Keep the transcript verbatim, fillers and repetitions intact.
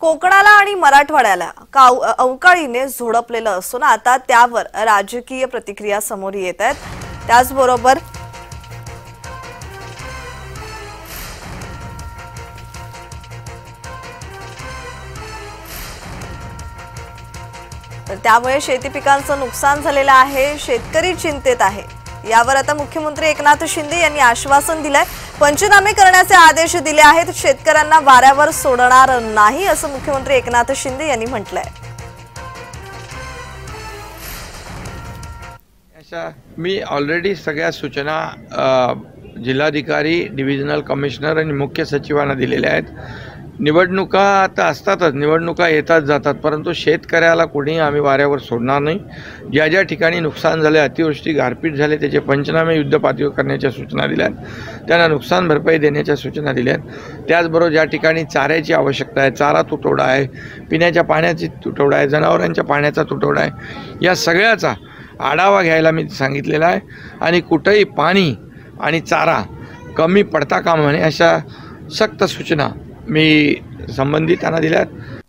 कोकणाला आणि मराठवाड्याला अवकाळीने झोडपलेलं असून आता त्यावर राजकीय प्रतिक्रिया समोर येत आहेत। त्याचबरोबर त्यामुळे शेती पिकांचं नुकसान झालेलं आहे, शेतकरी चिंतेत आहे। यावर आता मुख्यमंत्री एकनाथ शिंदे यांनी आश्वासन दिलंय, पंचनामे करण्याचे आदेश दिले आहेत, शेतकऱ्यांना वाऱ्यावर सोडणार नाही असं मुख्यमंत्री एकनाथ शिंदे यांनी म्हटलंय। अशा मी ऑलरेडी सगळ्या सूचना जिल्हाधिकारी, डिव्हिजनल कमिशनर आणि मुख्य सचिवांना दिलेल्या आहेत। निवडणुका आता असतातच, निवडणुका येतात जातात, परंतु शेतकऱ्याला कोणी आम्ही वाऱ्यावर सोडणार नाही। ज्या ज्या ठिकाणी नुकसान झाले, अतिवृष्टी गारपीट झाले, त्याचे पंचनामे युद्धपातळीवर करण्याच्या सूचना दिल्या आहेत, त्यांना नुकसान भरपाई देण्याच्या सूचना दिल्या आहेत। त्याचबरोबर ज्या ठिकाणी चाऱ्याची आवश्यकता आहे, चारा तुटवडा आहे, पिण्याच्या पाण्याची तुटवडा आहे, जनावरांच्या पाण्याचा तुटवडा आहे, या सगळ्याचा आढावा घ्यायला मी सांगितलेला आहे आणि कुठेही पाणी आणि चारा कमी पडता कामा नये अशा सक्त सूचना मी संबंधितांना दिल्यात।